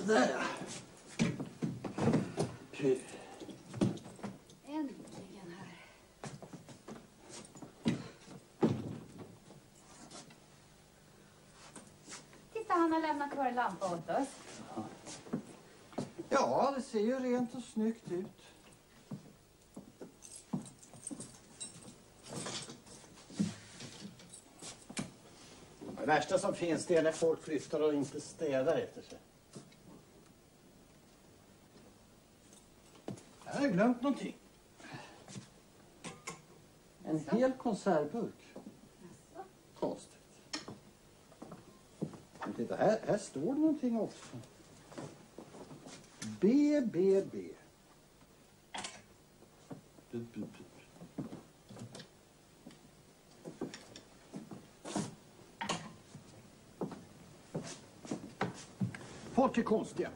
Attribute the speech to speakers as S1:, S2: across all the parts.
S1: Där ja.
S2: Äntligen här. Titta, han har lämnat kvar en lampa åt oss.
S1: Ja, det ser ju rent och snyggt ut. Det värsta som finns det är när folk flyttar och inte städar efter sig. Jag har glömt någonting. En hel konservburk. Konstigt. Men titta, här står det någonting också. BBB. Folk är konstiga.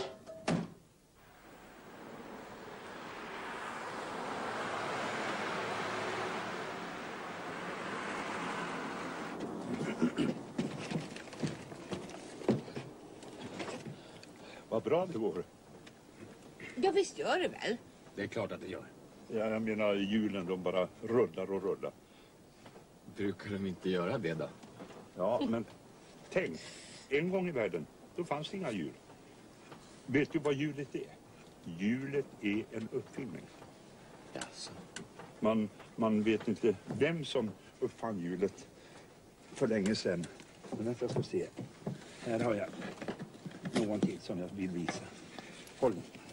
S3: Vad bra det går.
S4: Ja, visst gör det väl?
S3: Det är klart att det gör. Ja, jag menar, hjulen de bara rullar och rullar.
S5: Brukar de inte göra det då?
S3: Ja, men tänk. En gång i världen, då fanns det inga hjul. Vet du vad hjulet är? Hjulet är en uppfinning.
S5: Jaså.
S3: Man vet inte vem som uppfann hjulet för länge sedan. Men jag får se. Här har jag någonting som jag vill visa. Håll.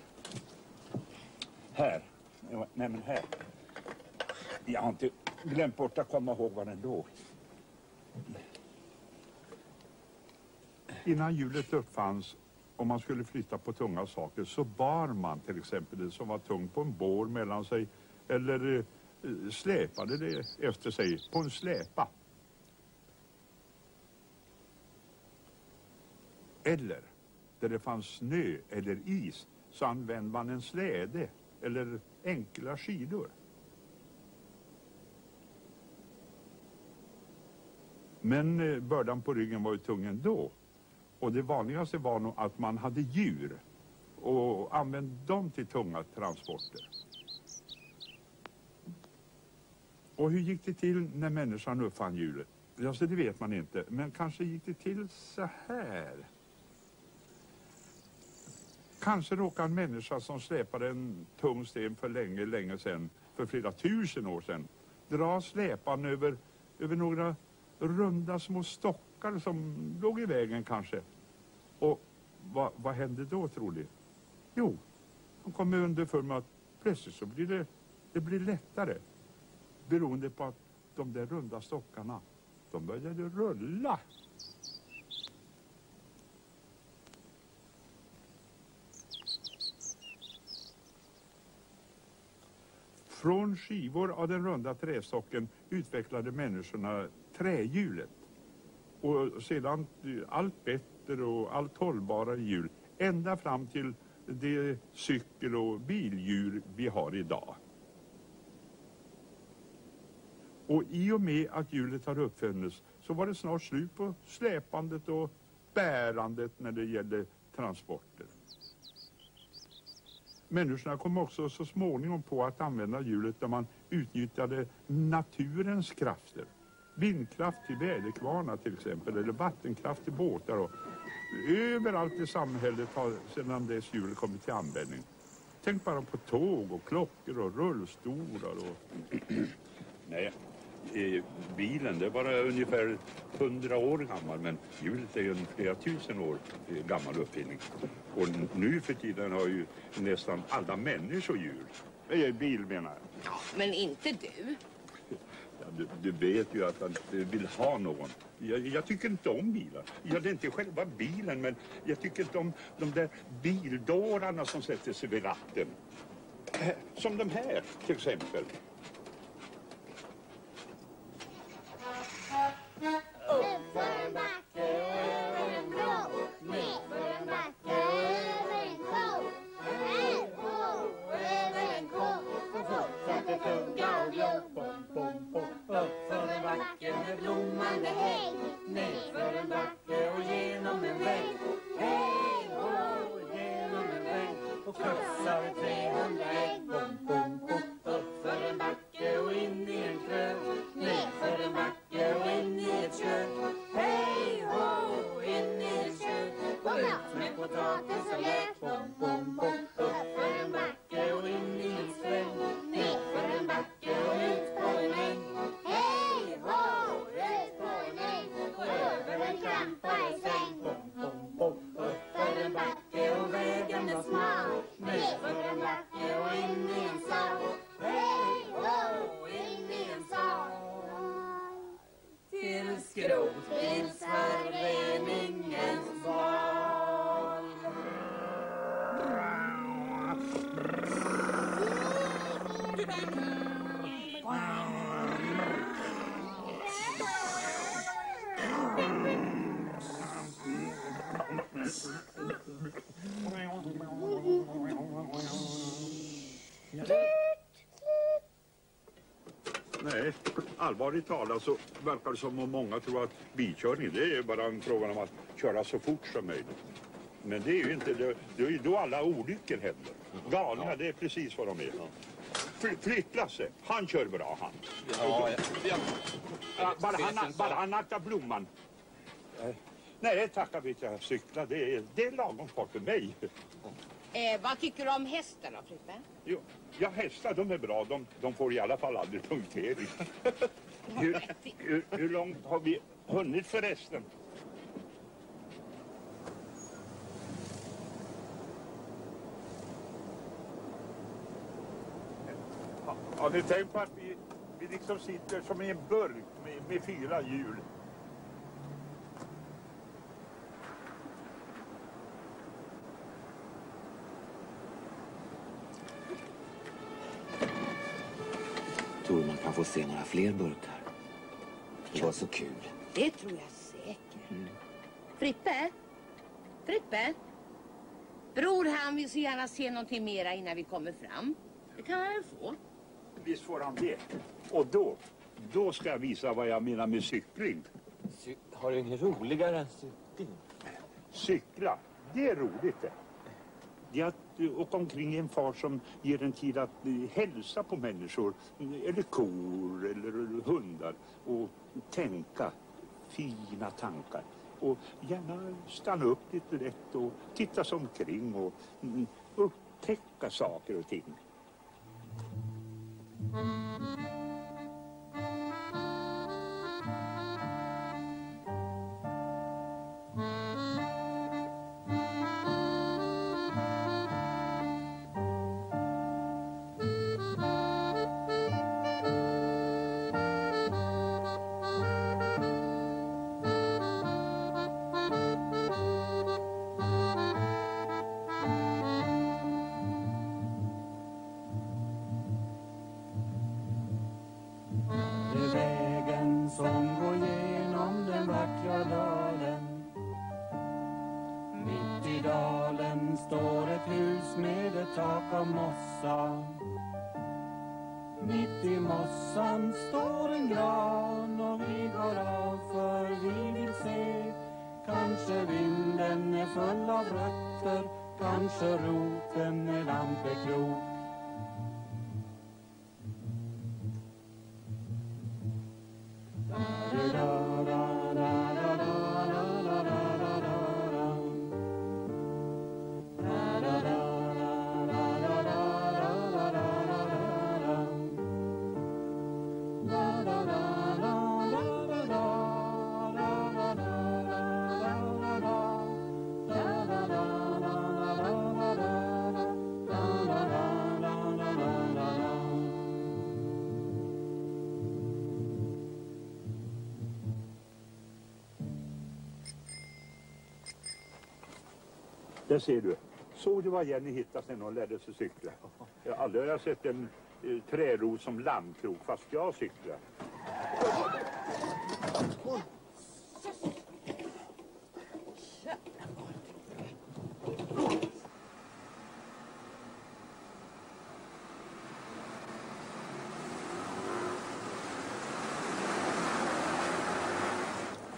S3: Här. Nej men här. Jag har inte glömt bort att komma ihåg var den låg. Innan hjulet uppfanns, om man skulle flytta på tunga saker, så bar man till exempel det som var tungt på en bår mellan sig eller släpade det efter sig på en släpa. Eller där det fanns snö eller is så använde man en släde eller enkla skidor. Men bördan på ryggen var ju tung ändå. Och det vanligaste var nog att man hade djur och använde dem till tunga transporter. Och hur gick det till när människan uppfann hjulet? Ja, så det vet man inte. Men kanske gick det till så här. Kanske råkade en människa som släpade en tung sten för länge sedan, för flera tusen år sedan, dra släpan över några runda små stockar som låg i vägen kanske. Och vad hände då, tror ni? Jo, de kom under för mig att plötsligt så blir det blir lättare. Beroende på att de där runda stockarna, de började rulla. Från skivor av den runda trästocken utvecklade människorna trähjulet. Och sedan allt bättre och allt hållbarare hjul ända fram till det cykel- och bildjur vi har idag. Och i och med att hjulet har uppfunnits så var det snart slut på släpandet och bärandet när det gällde transporter. Människorna kom också så småningom på att använda hjulet där man utnyttjade naturens krafter. Vindkraft till väderkvarnar till exempel, eller vattenkraft till båtar. Och överallt i samhället har sedan dess hjulet kommit till användning. Tänk bara på tåg och klockor och rullstolar och... Nej, bilen det är bara ungefär 100 år gammal, men hjulet är ju en flera tusen år gammal uppfinning. Och nu för tiden har ju nästan alla människor hjul. Bil menar jag.
S4: Ja, men inte du.
S3: Ja, du vet ju att han vill ha någon. Jag tycker inte om bilar. Ja, det är inte själva bilen, men jag tycker inte om de där bildårarna som sätter sig vid ratten. Som de här till exempel.
S6: Blommande häng, ner för en backe och genom en väg. Hej, ho, 300 ägg. Bom, bom, bom. Uppför en backe och in i en krök. Nedför en backe och in i ett kök. Hej ho, in i ett kök. Och ut med potatis och lök. Bom, bom, bom. Uppför en backe och in i en sträng. Nedför en backe och ut på en äng. Hej ho, ut på en äng. Och över en krampa i säng. Bom, bom, bom. Uppför en backe och vägen är smal. Nedför en backe och in i en sal. Hej ho, in i en sal. Till skrotbilsföreningens val.
S3: Nej, allvarligt talat så verkar det som om många tror att bilkörning det är bara en fråga om att köra så fort som möjligt. Men det är ju inte, det är ju då alla olyckor händer. Galningar, det är precis vad de är. Flyttlasse, han kör bra han. Bara han aktar blomman. Nej, tackar vi till att cykla. Det är lagom fart för mig.
S4: Vad tycker du om hästarna, Frippe?
S3: Jo, ja, hästar de är bra. De får i alla fall aldrig punktering. Hur långt har vi hunnit förresten? Har ni tänkt på att vi liksom sitter som i en burk med 4 hjul?
S5: Tror du man kan få se några fler burkar? Det var så kul.
S4: Det tror jag säkert. Frippe? Bror han vill så gärna se någonting mera innan vi kommer fram. Det kan han väl få?
S3: Visst får han det. Och då ska jag visa vad jag menar med cykling.
S5: Har du inget roligare än cykling?
S3: Cykla, det är roligt det. Det är att åka omkring i en fart som ger en tid att hälsa på människor. Eller kor eller hundar. Och tänka fina tankar. Och gärna stanna upp lite lätt och titta sig omkring och upptäcka saker och ting.
S6: Mitt i mossan står en gran och vi går av för vi vill se. Kanske vinden är full av rötter, kanske roten är lampekrok.
S3: Där ser du. Såg du vad Jenny hittade sen hon lärde sig cykla? Jag har aldrig sett en träros som landkrok fast jag cyklar.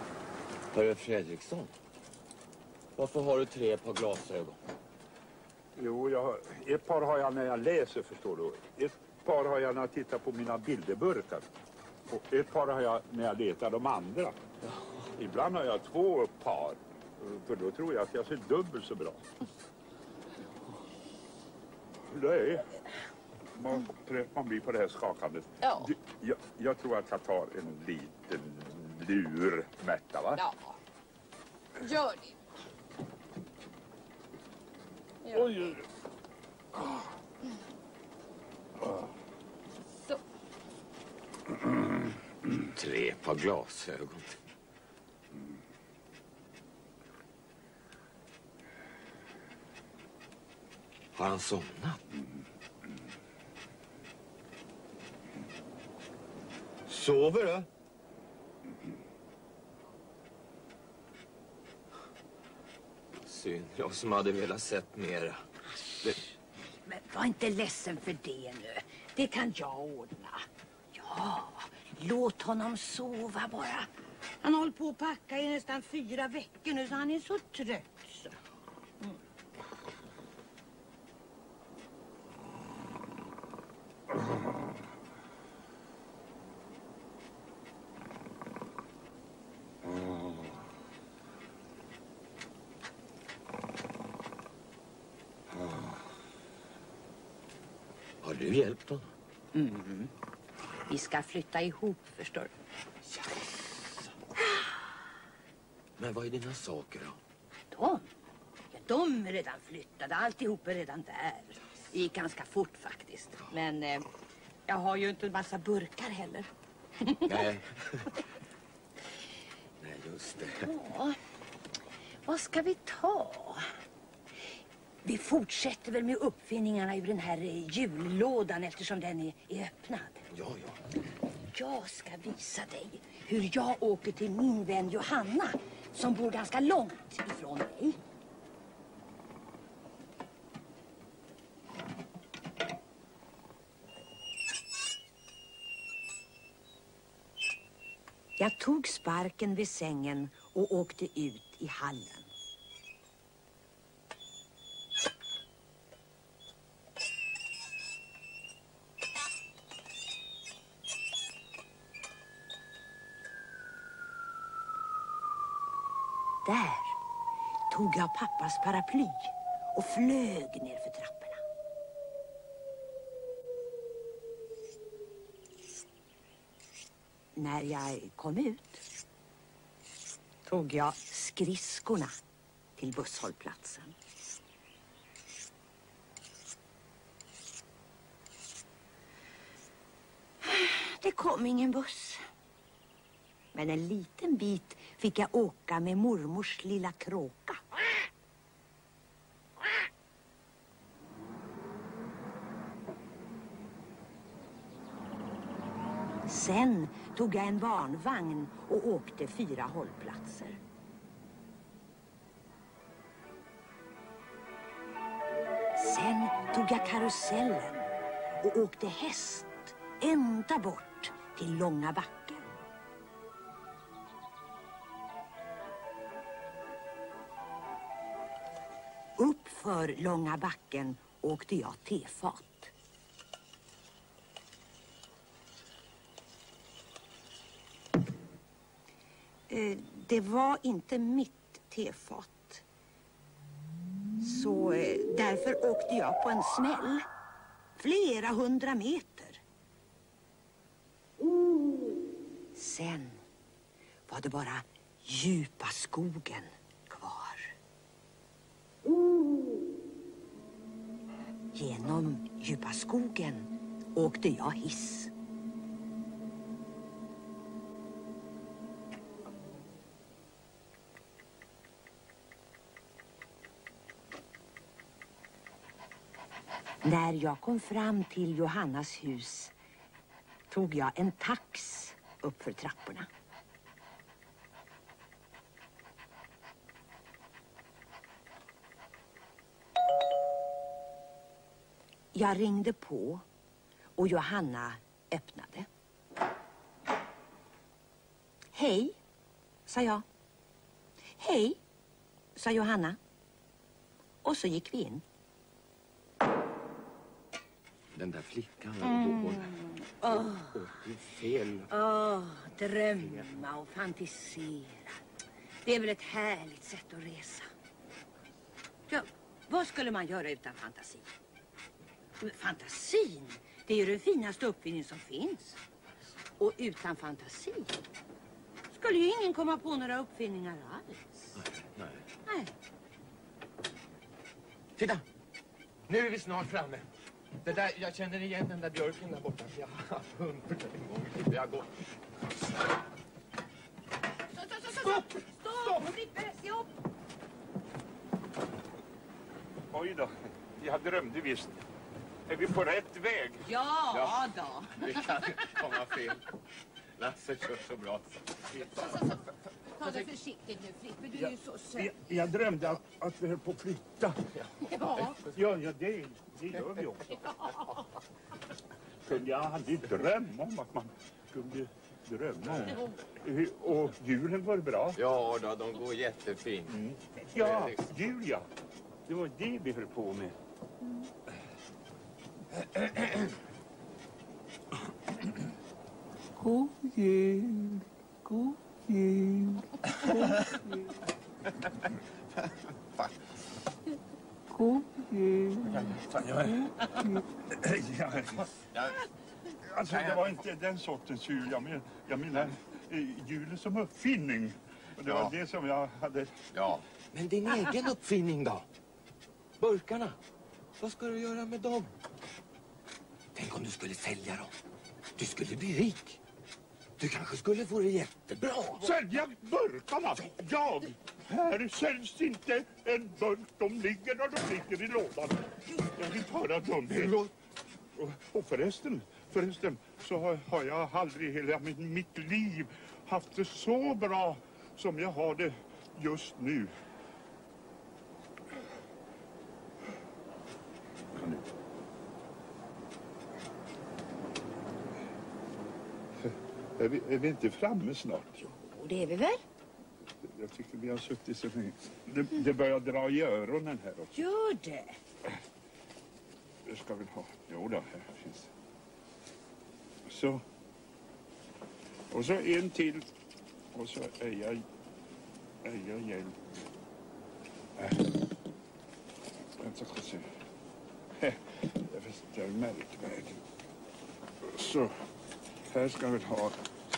S5: Hörru Fredriksson, varför har du 3 par glasögon?
S3: Jo, ett par har jag när jag läser, förstår du. Ett par har jag när jag tittar på mina bilderburkar. Och ett par har jag när jag letar de andra. Ibland har jag 2 par. För då tror jag att jag ser dubbelt så bra. Det är man blir på det här skakandet.
S4: Ja.
S3: Jag tror att jag tar en liten lur, Märta, va?
S4: Ja, gör det.
S3: Oj.
S4: Så.
S5: 3 par glasögon. Har han somnat? Sover du? Synd, jag som hade velat sett mera.
S7: Men var inte ledsen för det nu. Det kan jag ordna. Ja, låt honom sova bara. Han håller på att packa i nästan 4 veckor nu så han är så trött. Så.
S5: Har du hjälpt honom?
S7: Mm. Vi ska flytta ihop, förstår du.
S5: Men vad är dina saker då?
S7: De är redan flyttade. Alltihop är redan där. Det gick ganska fort faktiskt. Men jag har ju inte en massa burkar heller.
S5: Nej. Nej, just det.
S7: Ja, vad ska vi ta? Vi fortsätter väl med uppfinningarna ur den här jullådan eftersom den är öppnad.
S5: Ja.
S7: Jag ska visa dig hur jag åker till min vän Johanna som bor ganska långt ifrån mig. Jag tog sparken vid sängen och åkte ut i hallen. Där tog jag pappas paraply och flög ner för trapporna. När jag kom ut tog jag skridskorna till busshållplatsen. Det kom ingen buss. Men en liten bit fick jag åka med mormors lilla kråka. Sen tog jag en barnvagn och åkte 4 hållplatser. Sen tog jag karusellen och åkte häst ända bort till Långa backen. Upp för Långa backen åkte jag tefat. Det var inte mitt tefat. Så därför åkte jag på en smäll. Flera 100 meter. Sen var det bara djupa skogen kvar. Genom djupa skogen åkte jag hiss. När jag kom fram till Johannas hus tog jag en tax upp för trapporna. Jag ringde på och Johanna öppnade. Hej, sa jag. Hej, sa Johanna. Och så gick vi in.
S5: den där flickan. Det är fel.
S7: Drömma och fantisera. Det är väl ett härligt sätt att resa. Ja, vad skulle man göra utan fantasi? Fantasin, det är ju den finaste uppfinning som finns. Och utan fantasi skulle ju ingen komma på några uppfinningar alls. Nej.
S5: Titta! Nu är vi snart framme. Det där, jag känner igen den där björken där borta. Jag har hunnit en gång i tiden. Jag går.
S7: Stopp! Frippe, se upp!
S3: Oj då, jag drömde visst. Är vi på rätt väg?
S7: Ja då.
S5: Det kan komma fel. Lasse kör så bra.
S7: Ta det försiktigt nu, Frippe. Du är ju så söt.
S3: Jag drömde att vi höll på att flytta. Ja, det gör vi också. Kunde jag aldrig drömma om att man kunde drömma om. Och julen går bra.
S5: Ja då, de går jättefint.
S3: Ja, Julia. Det var det vi höll på med. God jul, god jul, god jul. Alltså, det var inte den sortens jul. Jag menar julen som uppfinning. Och det var det som jag hade...
S5: Ja, men din egen uppfinning då? Burkarna, vad ska du göra med dem? Tänk om du skulle sälja dem. Du skulle bli rik. Du kanske skulle få det jättebra.
S3: Sälja burkarna? Jag? Här säljs inte en burk. De ligger där de ligger i lådan. Jag vill höra dem. Och förresten så har jag aldrig hela mitt liv haft det så bra som jag har det just nu. Är vi inte framme snart?
S7: Jo, det är vi väl?
S3: Jag tycker vi har suttit så länge. Det börjar dra i öronen här också.
S7: Gör det?
S3: Det ska vi ha. Jo då, här finns. Så. Och så en till. Och så är jag hjälp. Vänta, ska se. Det är märkvägen. Så. Här ska vi ha...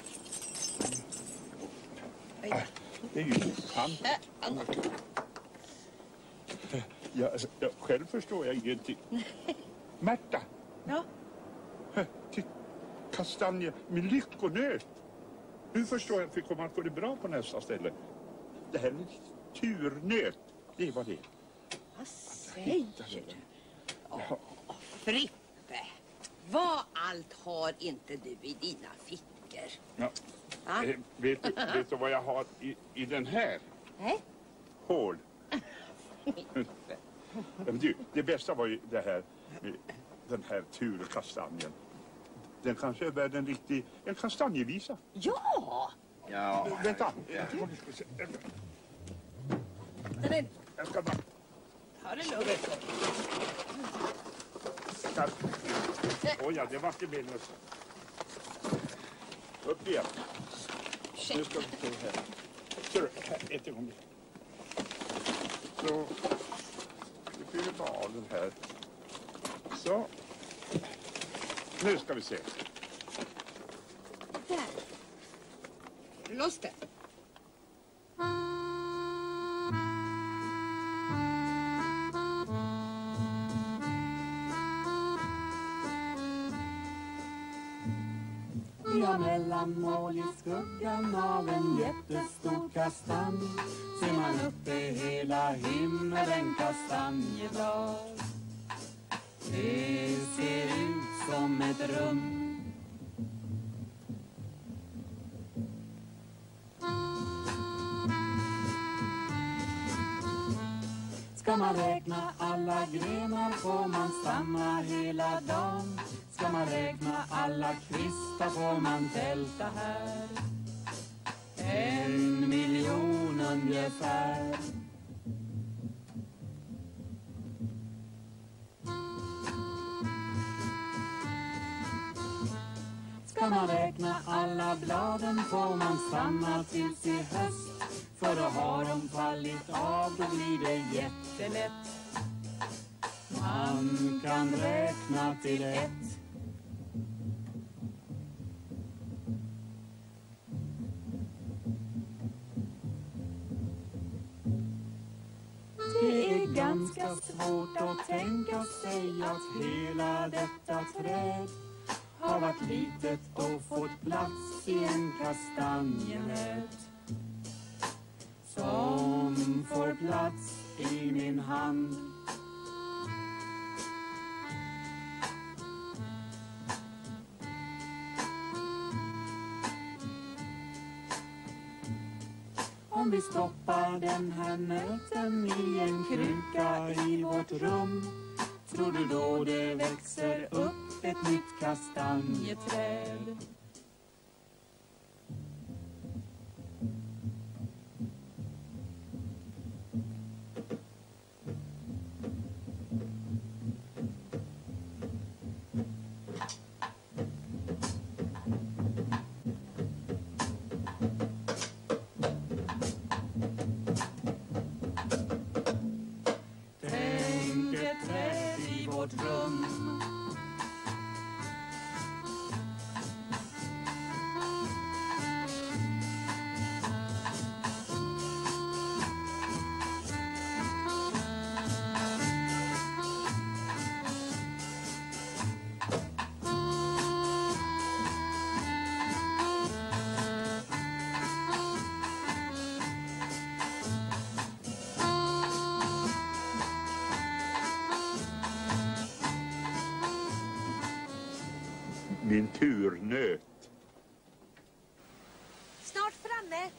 S3: Det är ju sant. Själv förstår jag ingenting. Märta.
S7: Ja?
S3: Till kastanje med lyckonöt. Nu förstår jag att vi kommer att få det bra på nästa ställe. Det här är turnöt. Det var det.
S7: Vad säger du? Frippe, vad allt har inte du i dina fickor?
S3: Ja. Vet du vad jag har i den här?
S7: Nej.
S3: Hål. Men du, det bästa var ju det här, den här turkastanjen. Den kanske är värd en kastanjevisa.
S7: Ja!
S5: Ja.
S3: Vänta.
S7: Men,
S3: Jag ska bara...
S7: ta det lugnt.
S3: Oj, ja, det var inte meningen. Upp igen. Nu ska vi stå här. Så, här, ett ögonblick. Så, nu fyller vi bara av den här. Så. Nu ska vi se.
S7: Där. Loss det.
S6: Ja, mellanmål i skuggan av en jättestor kastanj ser man uppe hela himlen kastanjeblad. Det ser ut som ett rum. Ska man räkna alla grenar får man stanna hela dagen. Ska man räkna alla kvistar får man tälta här. 1 miljon ungefär. Ska man räkna alla bladen får man stanna tills i höst. För då har de fallit av, då blir det jättelätt. Man kan räkna till 1. Det är ganska svårt att tänka sig att hela detta träd har varit litet och fått plats i en kastanjenöt som får plats i min hand. Om vi stoppar den här nöten i en kruka i vårt rum, tror du då det växer upp ett nytt kastanjeträd?
S3: Min turnöt.
S7: Snart framme.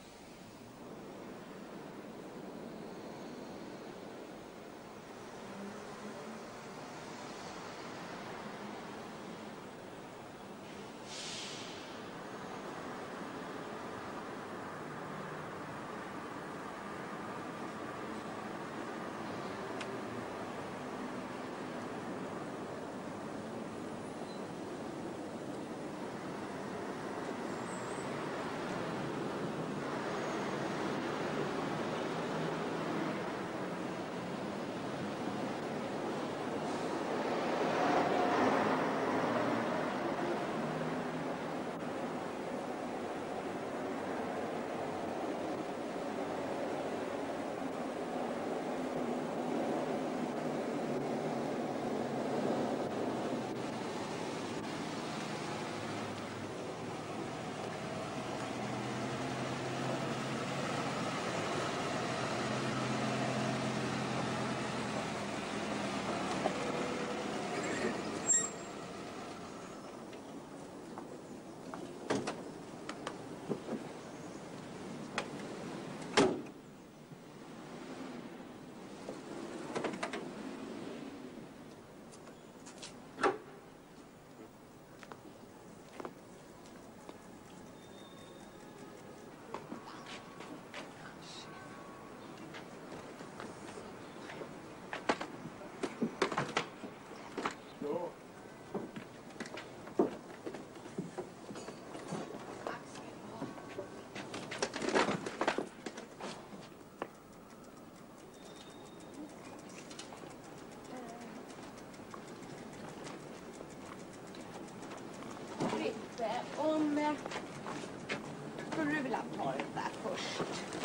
S7: Skulle du vilja ta det där först?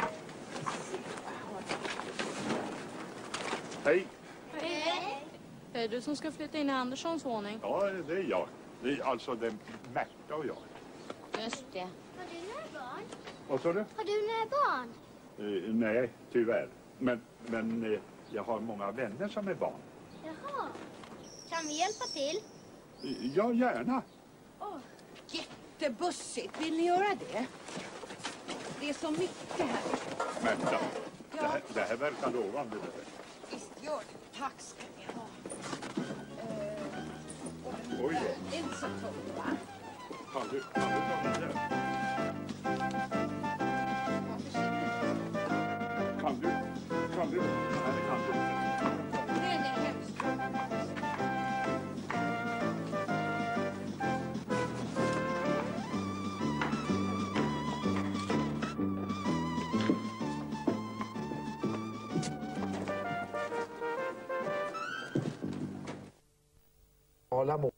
S3: Hej.
S8: Hej. Det är du som ska flytta in i Anderssons våning.
S3: Ja, det är jag. Det är alltså det Märta och jag.
S8: Just det.
S2: Har du några barn?
S3: Vad sa du?
S2: Har du några barn?
S3: Nej, tyvärr. Men jag har många vänner som är barn.
S2: Jaha. Kan vi hjälpa till?
S3: Ja, gärna.
S7: Jättebussigt. Vill ni göra det? Det är så mycket här.
S3: Märta,
S7: Ja.
S3: det här verkar lovande.
S7: Visst gör det. Tack ska ni ha.
S3: Oj då.
S7: Det är inte så tungt, va?
S3: Kan du ta den där? Kan du? Nej, kan du.
S7: Den är hemskt tungt.
S9: sociala mål.